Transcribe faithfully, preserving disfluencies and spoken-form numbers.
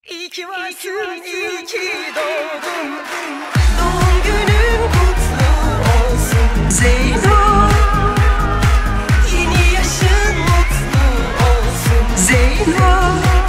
İyi ki varsın, iyi ki doğdun. Doğum günün kutlu olsun Zeyno. Yeni yaşın mutlu olsun Zeyno.